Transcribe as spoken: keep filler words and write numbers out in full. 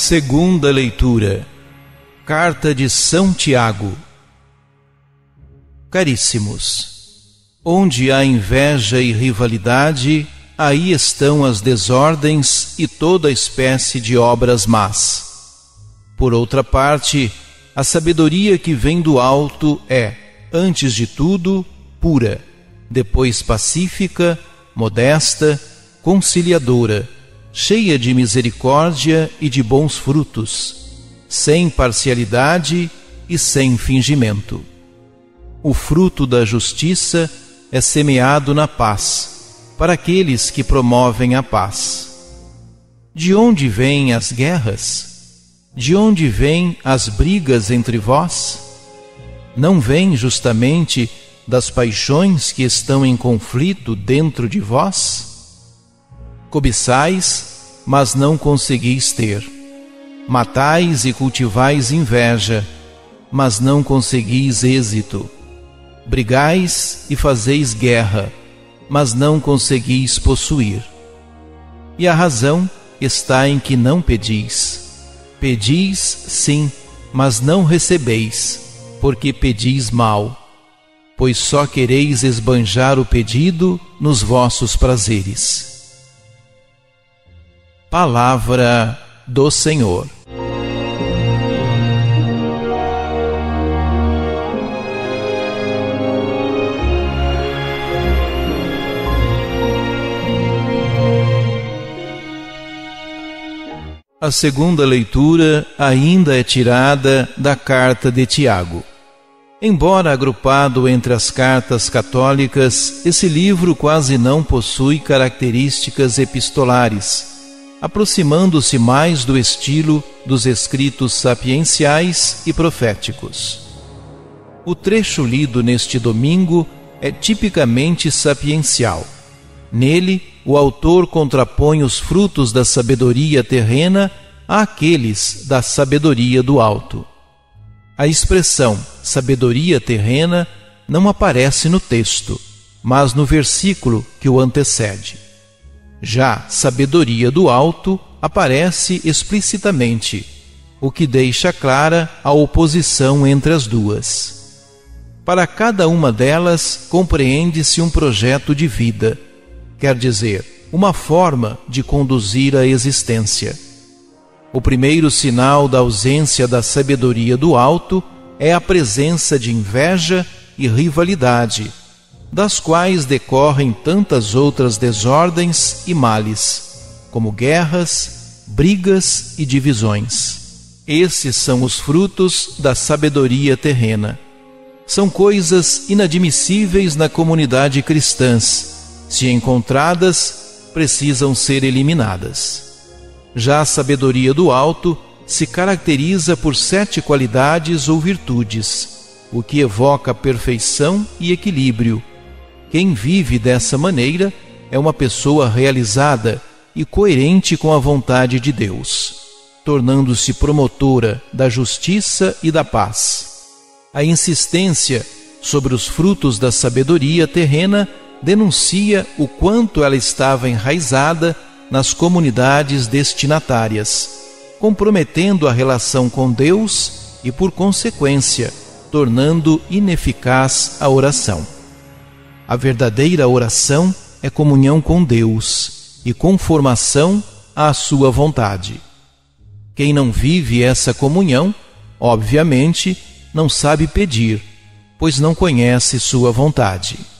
Segunda leitura. Carta de São Tiago. Caríssimos, onde há inveja e rivalidade, aí estão as desordens e toda espécie de obras más. Por outra parte, a sabedoria que vem do alto é, antes de tudo, pura, depois pacífica, modesta, conciliadora, cheia de misericórdia e de bons frutos, sem parcialidade e sem fingimento. O fruto da justiça é semeado na paz, para aqueles que promovem a paz. De onde vêm as guerras? De onde vêm as brigas entre vós? Não vêm justamente das paixões que estão em conflito dentro de vós? Cobiçais, mas não conseguis ter. Matais e cultivais inveja, mas não conseguis êxito. Brigais e fazeis guerra, mas não conseguis possuir. E a razão está em que não pedis. Pedis, sim, mas não recebeis, porque pedis mal, pois só quereis esbanjar o pedido nos vossos prazeres. Palavra do Senhor. A segunda leitura ainda é tirada da carta de Tiago. Embora agrupado entre as cartas católicas, esse livro quase não possui características epistolares, aproximando-se mais do estilo dos escritos sapienciais e proféticos. O trecho lido neste domingo é tipicamente sapiencial. Nele, o autor contrapõe os frutos da sabedoria terrena àqueles da sabedoria do alto. A expressão sabedoria terrena não aparece no texto, mas no versículo que o antecede. Já sabedoria do alto aparece explicitamente, o que deixa clara a oposição entre as duas. Para cada uma delas compreende-se um projeto de vida, quer dizer, uma forma de conduzir a existência. O primeiro sinal da ausência da sabedoria do alto é a presença de inveja e rivalidade, das quais decorrem tantas outras desordens e males, como guerras, brigas e divisões. Esses são os frutos da sabedoria terrena. São coisas inadmissíveis na comunidade cristã. Se encontradas, precisam ser eliminadas. Já a sabedoria do alto se caracteriza por sete qualidades ou virtudes, o que evoca perfeição e equilíbrio. Quem vive dessa maneira é uma pessoa realizada e coerente com a vontade de Deus, tornando-se promotora da justiça e da paz. A insistência sobre os frutos da sabedoria terrena denuncia o quanto ela estava enraizada nas comunidades destinatárias, comprometendo a relação com Deus e, por consequência, tornando ineficaz a oração. A verdadeira oração é comunhão com Deus e conformação à sua vontade. Quem não vive essa comunhão, obviamente, não sabe pedir, pois não conhece sua vontade.